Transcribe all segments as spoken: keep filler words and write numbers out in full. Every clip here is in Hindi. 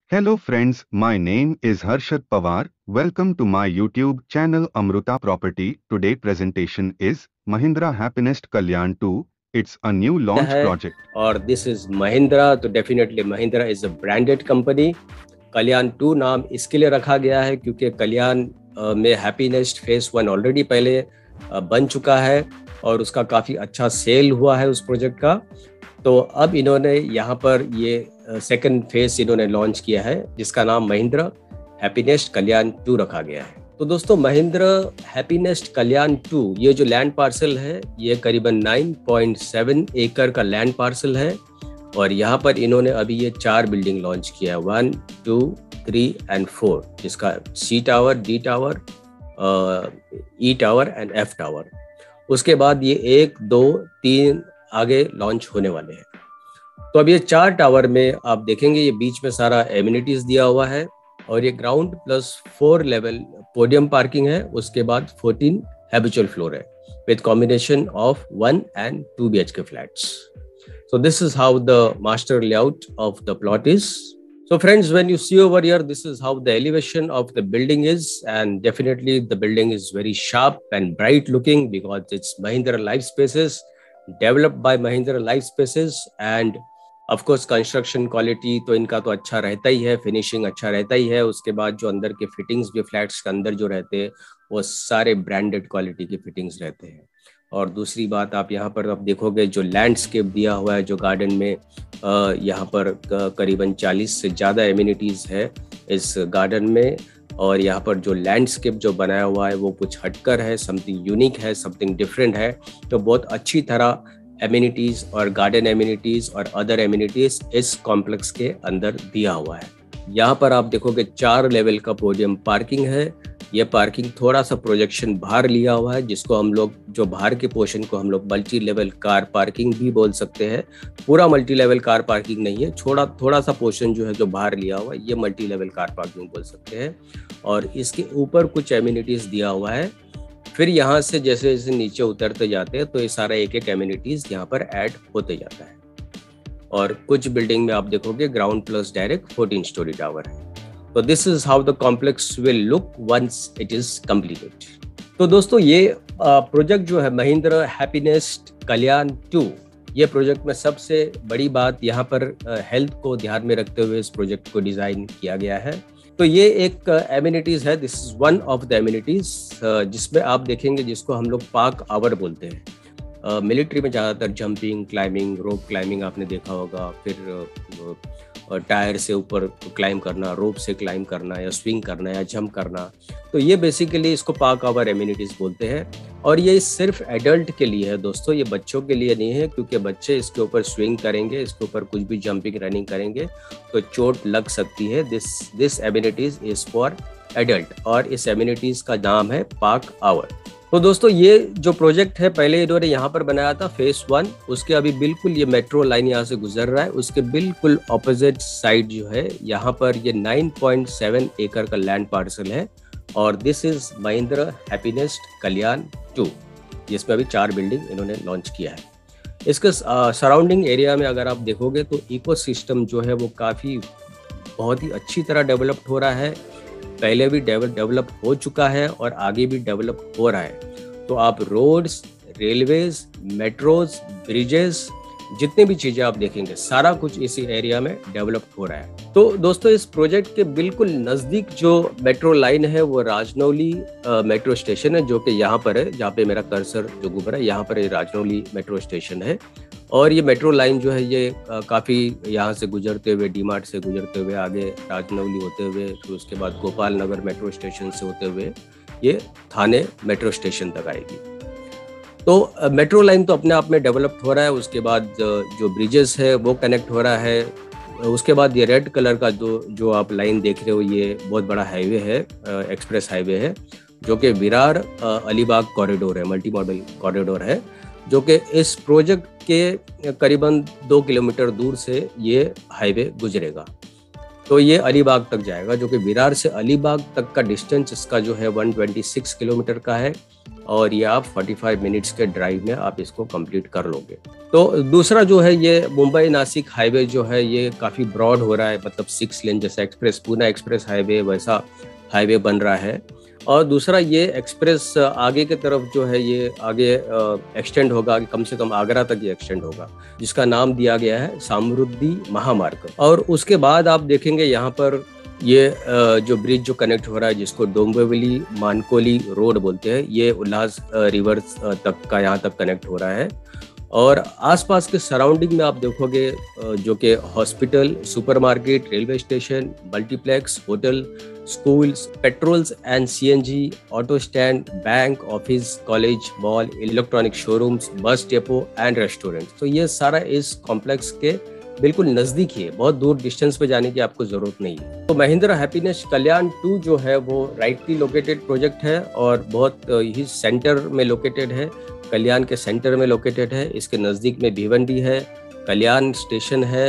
Hello friends, my name is Harshad Pawar. Welcome to my YouTube channel Amruta Property. Today presentation is Mahindra Happiness Kalyan two. It's a new launch है project. और दिस इज महिंद्रा। तो definitely Mahindra is a branded company. Kalyan two नाम इसके लिए रखा गया है क्योंकि कल्याण में हैप्पीनेस्ट फेस वन ऑलरेडी पहले बन चुका है और उसका काफ़ी अच्छा सेल हुआ है उस प्रोजेक्ट का। तो अब इन्होंने यहाँ पर ये सेकंड फेस इन्होंने लॉन्च किया है जिसका नाम महिंद्रा हैप्पीनेस्ट कल्याण टू रखा गया है। तो दोस्तों महिंद्रा हैप्पीनेस्ट कल्याण टू ये जो लैंड पार्सल है ये करीबन नौ पॉइंट सात एकड़ का लैंड पार्सल है और यहाँ पर इन्होंने अभी ये चार बिल्डिंग लॉन्च किया है, one two three and four, जिसका C tower, D tower, E tower and F tower. उसके बाद ये एक दो तीन आगे लॉन्च होने वाले हैं। तो अब ये चार टावर में आप देखेंगे ये बीच में सारा एमिनिटीज दिया हुआ है और ये ground plus four level podium parking है। उसके बाद फोर्टीन हैबिचुअल फ्लोर है with combination of one and two B H K flats. So this is how the master layout of the plot is. So friends, when you see over here, this is how the elevation of the building is, and definitely the building is very sharp and bright looking because it's Mahindra Life Spaces, developed by Mahindra Life Spaces, and of course construction quality तो इनका तो अच्छा रहता ही है, फिनिशिंग अच्छा रहता ही है। उसके बाद जो अंदर के फिटिंग्स भी फ्लैट्स के अंदर जो रहते हैं वो सारे ब्रांडेड क्वालिटी की फिटिंग्स रहते हैं। और दूसरी बात आप यहाँ पर आप देखोगे जो लैंडस्केप दिया हुआ है जो गार्डन में, यहाँ पर करीबन चालीस से ज़्यादा एमिनिटीज़ है इस गार्डन में। और यहाँ पर जो लैंडस्केप जो बनाया हुआ है वो कुछ हटकर है, समथिंग यूनिक है, समथिंग डिफरेंट है। तो बहुत अच्छी तरह एमिनिटीज़ और गार्डन एमिनिटीज़ और अदर एमिनिटीज़ इस कॉम्प्लेक्स के अंदर दिया हुआ है। यहाँ पर आप देखोगे चार लेवल का पोडियम पार्किंग है। ये पार्किंग थोड़ा सा प्रोजेक्शन बाहर लिया हुआ है जिसको हम लोग जो बाहर के पोर्शन को हम लोग मल्टी लेवल कार पार्किंग भी बोल सकते हैं। पूरा मल्टी लेवल कार पार्किंग नहीं है, छोड़ा थोड़ा सा पोर्शन जो है जो बाहर लिया हुआ है ये मल्टी लेवल कार पार्किंग बोल सकते हैं। और इसके ऊपर कुछ एमिनिटीज़ दिया हुआ है। फिर यहाँ से जैसे जैसे नीचे उतरते जाते हैं तो ये सारा एक एक एमिनिटीज़ यहाँ पर ऐड होते जाता है। और कुछ बिल्डिंग में आप देखोगे ground plus direct fourteen storey tower है। तो this is how the complex will look once it is completed. तो दोस्तों ये प्रोजेक्ट जो है महिंद्रा हैप्पीनेस्ट कल्याण टू, ये प्रोजेक्ट में सबसे बड़ी बात यहाँ पर हेल्थ को ध्यान में रखते हुए इस प्रोजेक्ट को डिजाइन किया गया है। तो ये एक एमिनिटीज है, this is one of the amenities जिसमें आप देखेंगे जिसको हम लोग पार्क आवर बोलते हैं। मिलिट्री uh, में ज़्यादातर जंपिंग, क्लाइंबिंग, रोप क्लाइंबिंग आपने देखा होगा, फिर uh, टायर से ऊपर क्लाइंब करना, रोप से क्लाइंब करना या स्विंग करना या जंप करना। तो ये बेसिकली इसको पार्क आवर एमिनिटीज़ बोलते हैं। और ये सिर्फ एडल्ट के लिए है दोस्तों, ये बच्चों के लिए नहीं है क्योंकि बच्चे इसके ऊपर स्विंग करेंगे, इसके ऊपर कुछ भी जंपिंग रनिंग करेंगे तो चोट लग सकती है। This this amenities is for adult और इस एमिनिटीज़ का नाम है पार्क आवर। तो दोस्तों ये जो प्रोजेक्ट है पहले इन्होंने यहाँ पर बनाया था फेस वन, उसके अभी बिल्कुल ये मेट्रो लाइन यहाँ से गुजर रहा है, उसके बिल्कुल ऑपोजिट साइड जो है यहाँ पर ये नौ पॉइंट सात एकड़ का लैंड पार्सल है और this is Mahindra Happinest Kalyan two, जिसमें अभी चार बिल्डिंग इन्होंने लॉन्च किया है। इसके सराउंडिंग एरिया में अगर आप देखोगे तो इकोसिस्टम जो है वो काफ़ी बहुत ही अच्छी तरह डेवलप्ड हो रहा है, पहले भी डेवलप हो चुका है और आगे भी डेवलप हो रहा है। तो आप रोड्स, रेलवेज, मेट्रोज, ब्रिजेस, जितने भी चीज़ें आप देखेंगे सारा कुछ इसी एरिया में डेवलप हो रहा है। तो दोस्तों इस प्रोजेक्ट के बिल्कुल नज़दीक जो मेट्रो लाइन है वो राजनौली मेट्रो स्टेशन है, जो कि यहाँ पर है, जहाँ पे मेरा कर्सर जो घूम रहा है यहाँ पर राजनौली मेट्रो स्टेशन है। और ये मेट्रो लाइन जो है ये काफ़ी यहाँ से गुजरते हुए, डी मार्ट से गुजरते हुए आगे राजनौली होते हुए, फिर उसके बाद गोपाल नगर मेट्रो स्टेशन से होते हुए ये थाने मेट्रो स्टेशन तक आएगी। तो मेट्रो लाइन तो अपने आप में डेवलप्ड हो रहा है, उसके बाद जो ब्रिजेस है वो कनेक्ट हो रहा है। उसके बाद ये रेड कलर का जो जो आप लाइन देख रहे हो ये बहुत बड़ा हाईवे है, एक्सप्रेस हाईवे है, जो कि विरार अलीबाग कॉरिडोर है, मल्टी मॉडल कॉरिडोर है, जो कि इस प्रोजेक्ट के करीबन दो किलोमीटर दूर से ये हाईवे गुजरेगा। तो ये अलीबाग तक जाएगा, जो कि विरार से अलीबाग तक का डिस्टेंस इसका जो है एक सौ छब्बीस किलोमीटर का है। और ये आप पैंतालीस मिनट्स के ड्राइव में आप इसको कंप्लीट कर लोगे। तो दूसरा जो है ये मुंबई नासिक हाईवे जो है ये काफ़ी ब्रॉड हो रहा है, मतलब सिक्स लेन जैसा एक्सप्रेस, पूना एक्सप्रेस हाईवे वैसा हाईवे बन रहा है। और दूसरा ये एक्सप्रेस आगे की तरफ जो है ये आगे एक्सटेंड होगा, कम से कम आगरा तक ये एक्सटेंड होगा, जिसका नाम दिया गया है समृद्धि महामार्ग। और उसके बाद आप देखेंगे यहाँ पर ये जो ब्रिज जो कनेक्ट हो रहा है जिसको डोंबिवली मानकोली रोड बोलते हैं, ये उल्लास रिवर तक का यहाँ तक कनेक्ट हो रहा है। और आसपास के सराउंडिंग में आप देखोगे जो कि hospital, supermarket, railway station, multiplex, hotel, schools, petrols and CNG, auto stand, bank, office, college, mall, electronic showrooms, bus depot and restaurant. तो ये सारा इस कॉम्प्लेक्स के बिल्कुल नजदीक ही है, बहुत दूर डिस्टेंस पे जाने की आपको जरूरत नहीं है। तो महिंद्रा हैप्पीनेस कल्याण टू जो है वो राइटली लोकेटेड प्रोजेक्ट है और बहुत ही सेंटर में लोकेटेड है, कल्याण के सेंटर में लोकेटेड है। इसके नज़दीक में भिवंडी है, कल्याण स्टेशन है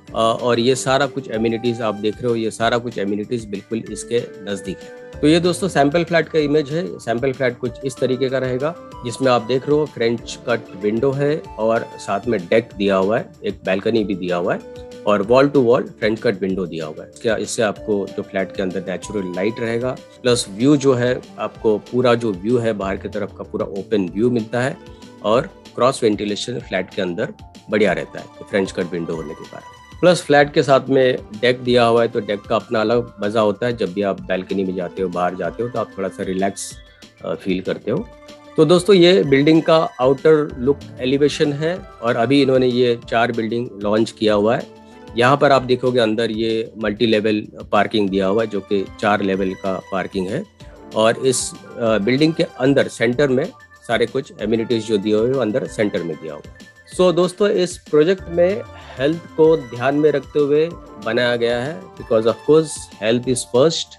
और ये सारा कुछ एमिनिटीज़ आप देख रहे हो, ये सारा कुछ एमिनिटीज़ बिल्कुल इसके नज़दीक है। तो ये दोस्तों सैंपल फ्लैट का इमेज है। सैंपल फ्लैट कुछ इस तरीके का रहेगा, जिसमें आप देख रहे हो फ्रेंच कट विंडो है और साथ में डेक दिया हुआ है, एक बैल्कनी भी दिया हुआ है और wall to wall front cut window दिया हुआ है। क्या इससे आपको जो फ्लैट के अंदर नेचुरल लाइट रहेगा, प्लस व्यू जो है आपको पूरा जो व्यू है बाहर की तरफ का पूरा ओपन व्यू मिलता है और क्रॉस वेंटिलेशन फ्लैट के अंदर बढ़िया रहता है फ्रेंच कट विंडो होने के कारण। प्लस फ्लैट के साथ में डेक दिया हुआ है, तो डेक का अपना अलग मज़ा होता है। जब भी आप बैल्कनी में जाते हो, बाहर जाते हो, तो आप थोड़ा सा रिलैक्स फील करते हो। तो दोस्तों ये बिल्डिंग का आउटर लुक एलिवेशन है और अभी इन्होंने ये चार बिल्डिंग लॉन्च किया हुआ है। यहाँ पर आप देखोगे अंदर ये मल्टी लेवल पार्किंग दिया हुआ है, जो कि चार लेवल का पार्किंग है। और इस बिल्डिंग के अंदर सेंटर में सारे कुछ एमिनिटीज जो दिए हुए हैं अंदर सेंटर में दिया हुआ है। सो so, दोस्तों इस प्रोजेक्ट में हेल्थ को ध्यान में रखते हुए बनाया गया है, because of course health is first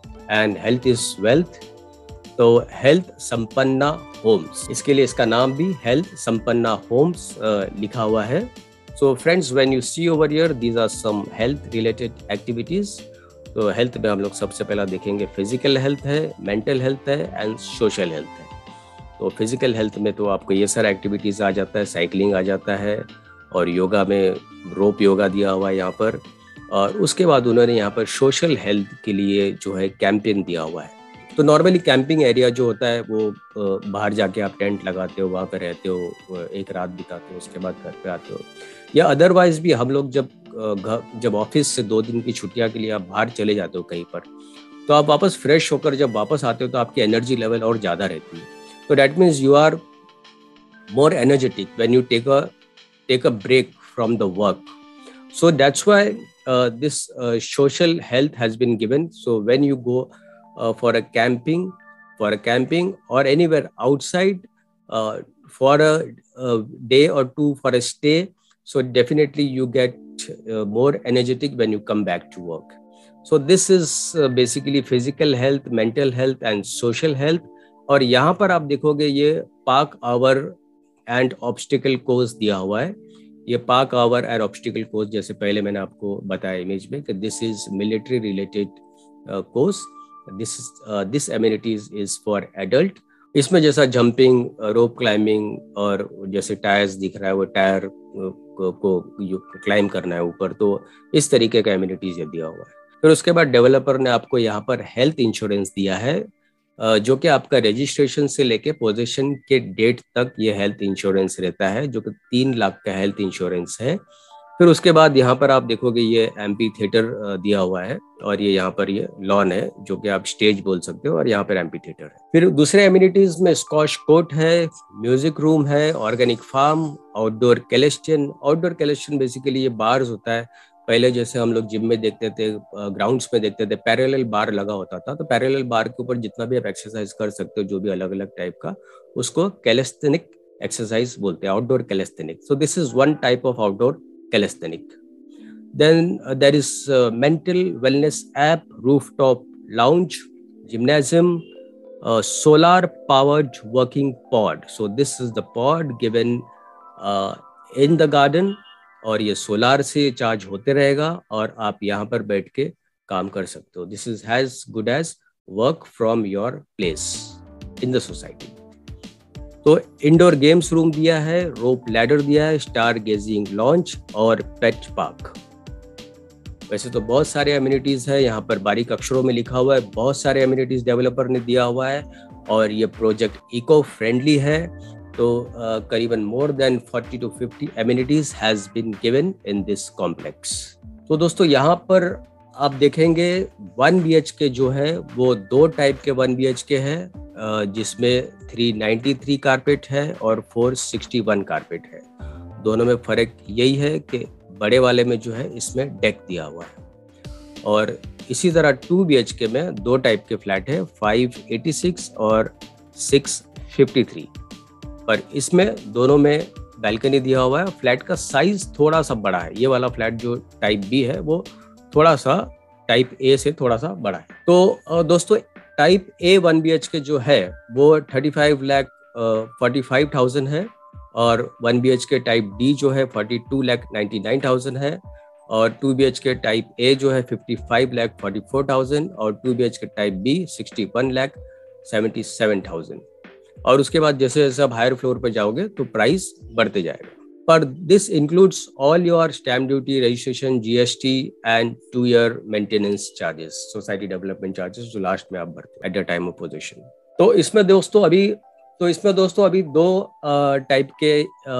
and health is wealth. तो हेल्थ संपन्ना होम्स, इसके लिए इसका नाम भी हेल्थ संपन्ना होम्स लिखा हुआ है। So friends, when you see over here, these are some health related activities. तो हेल्थ में हम लोग सबसे पहला देखेंगे फिजिकल हेल्थ है, मेंटल हेल्थ है एंड सोशल हेल्थ है। तो फिजिकल हेल्थ में तो आपको ये सारा एक्टिविटीज़ आ जाता है, साइकिलिंग आ जाता है और योगा में रोप योगा दिया हुआ है यहाँ पर। और उसके बाद उन्होंने यहाँ पर सोशल हेल्थ के लिए जो है कैंपेन दिया हुआ है। तो नॉर्मली कैंपिंग एरिया जो होता है वो बाहर जाके आप टेंट लगाते हो, वहाँ पर रहते हो, एक रात बिताते हो, उसके बाद घर पे आते हो। या अदरवाइज भी हम लोग जब घर जब ऑफिस से दो दिन की छुट्टियाँ के लिए आप बाहर चले जाते हो कहीं पर, तो आप वापस फ्रेश होकर जब वापस आते हो तो आपकी एनर्जी लेवल और ज़्यादा रहती है। So that means you are more energetic when you take a take a break from the work. So that's why uh, this uh, social health has been given. So when you go uh, for a camping, for a camping or anywhere outside uh, for a, a day or two for a stay, so definitely you get uh, more energetic when you come back to work. So this is uh, basically physical health, mental health and social health. और यहाँ पर आप देखोगे ये parkour and obstacle course दिया हुआ है। ये parkour and obstacle course, जैसे पहले मैंने आपको बताया इमेज में, कि this is military related course. This this amenities is for adult. इसमें जैसा जंपिंग, रोप क्लाइंबिंग और जैसे टायर्स दिख रहा है वो टायर को, को क्लाइंब करना है ऊपर, तो इस तरीके का एमिनिटीज दिया हुआ है। फिर उसके बाद डेवलपर ने आपको यहाँ पर हेल्थ इंश्योरेंस दिया है, जो कि आपका रजिस्ट्रेशन से लेके पोजीशन के डेट तक ये हेल्थ इंश्योरेंस रहता है, जो कि तीन लाख का हेल्थ इंश्योरेंस है। फिर उसके बाद यहाँ पर आप देखोगे ये एम्पी थिएटर दिया हुआ है और ये यहाँ पर ये लॉन है, जो कि आप स्टेज बोल सकते हो, और यहाँ पर एम्पी थिएटर है। फिर दूसरे एमिनिटीज में स्कॉश कोर्ट है, म्यूजिक रूम है, organic farm, outdoor calisthenic. Outdoor calisthenic basically ये बार्स होता है। पहले जैसे हम लोग जिम में देखते थे, ग्राउंड्स में देखते थे, पैरेलल बार लगा होता था। तो पैरेलल बार के ऊपर जितना भी आप एक्सरसाइज कर सकते हो, जो भी अलग अलग टाइप का, उसको कैलेस्थेनिक एक्सरसाइज बोलते हैं, outdoor calisthenic. So this is one type of outdoor calisthenic. Then there is mental wellness app, rooftop lounge, gymnasium, solar powered working pod. So this is the pod given in the garden और ये सोलार से चार्ज होते रहेगा और आप यहाँ पर बैठ के काम कर सकते हो। This is has good as work from your place in the society. तो इंडोर गेम्स रूम दिया है, रोप लैडर दिया है, स्टार गेजिंग लॉन्च और पेट पार्क। वैसे तो बहुत सारे एमिनिटीज है, यहाँ पर बारीक अक्षरों में लिखा हुआ है, बहुत सारे एमिनिटीज डेवलपर ने दिया हुआ है और ये प्रोजेक्ट इको फ्रेंडली है। तो uh, करीबन more than forty to fifty amenities has been given in this complex. तो दोस्तों यहाँ पर आप देखेंगे वन बी एच के जो है वो दो टाइप के वन बी एच के है, जिसमें थ्री नाइंटी थ्री कारपेट है और फोर सिक्सटी वन कारपेट है। दोनों में फ़र्क यही है कि बड़े वाले में जो है इसमें डेक दिया हुआ है। और इसी तरह टू बी एच के में दो टाइप के फ्लैट है, फाइव एटी सिक्स और सिक्स फिफ्टी थ्री, पर इसमें दोनों में बैल्कनी दिया हुआ है। फ्लैट का साइज थोड़ा सा बड़ा है, ये वाला फ्लैट जो टाइप बी है वो थोड़ा सा टाइप ए से थोड़ा सा बड़ा है। तो दोस्तों type A one B H K जो है वो thirty five lakh forty five thousand है और one B H K type D जो है forty two lakh ninety nine thousand है और two B H K type A जो है fifty five lakh forty four thousand और two B H K type B sixty one lakh seventy seven thousand. और उसके बाद जैसे जैसे आप हायर फ्लोर पर जाओगे तो प्राइस बढ़ते जाएगा। पर this includes all your stamp duty, registration, G S T and two year maintenance charges, society development charges जो लास्ट में आप भरते at the time of position. तो इसमें दोस्तों अभी तो इसमें दोस्तों अभी दो टाइप के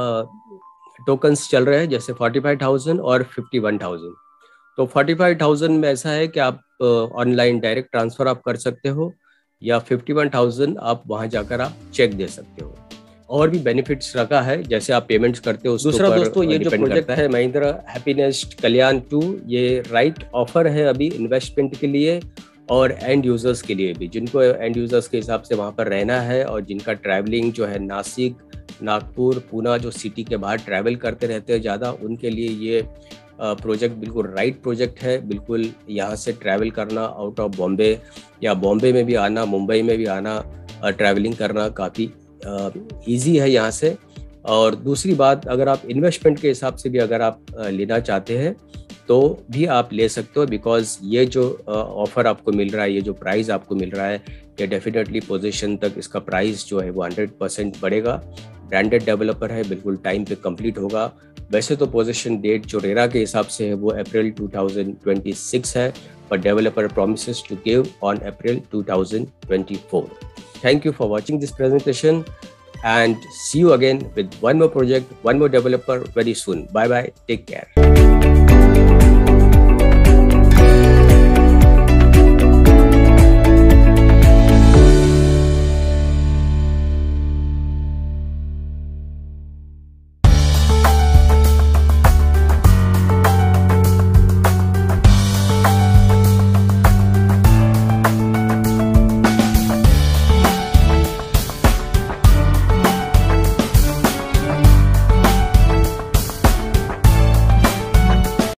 टोकन्स चल रहे हैं, जैसे फोर्टी फाइव थाउजेंड और फिफ्टी वन थाउजेंड। तो फोर्टी फाइव थाउजेंड में ऐसा है कि आप ऑनलाइन डायरेक्ट ट्रांसफर आप कर सकते हो या फिफ्टी वन थाउजेंड आप वहां जाकर आप चेक दे सकते हो। और भी बेनिफिट्स रखा है जैसे आप पेमेंट्स करते हो। दूसरा दोस्तों ये जो प्रोजेक्ट है महिंद्रा हैप्पीनेस्ट कल्याण टू, ये राइट ऑफर है अभी इन्वेस्टमेंट के लिए और एंड यूजर्स के लिए भी, जिनको एंड यूजर्स के हिसाब से वहाँ पर रहना है और जिनका ट्रैवलिंग जो है नासिक, नागपुर, पूना जो सिटी के बाहर ट्रैवल करते रहते हैं ज़्यादा, उनके लिए ये प्रोजेक्ट बिल्कुल राइट प्रोजेक्ट है। बिल्कुल यहाँ से ट्रैवल करना आउट ऑफ बॉम्बे या बॉम्बे में भी आना, मुंबई में भी आना, ट्रैवलिंग करना काफ़ी ईजी है यहाँ से। और दूसरी बात, अगर आप इन्वेस्टमेंट के हिसाब से भी अगर आप लेना चाहते हैं तो भी आप ले सकते हो, बिकॉज ये जो ऑफर आपको मिल रहा है, ये जो प्राइस आपको मिल रहा है, ये डेफिनेटली पोजीशन तक इसका प्राइस जो है वो हंड्रेड परसेंट बढ़ेगा। ब्रांडेड डेवलपर है, बिल्कुल टाइम पे कंप्लीट होगा। वैसे तो पोजीशन डेट जो रेरा के हिसाब से है वो April two thousand twenty six है, but developer promises to give on April two thousand twenty-four. Thank you for watching this presentation and see you again with one more project, one more developer very soon. Bye bye. Take care.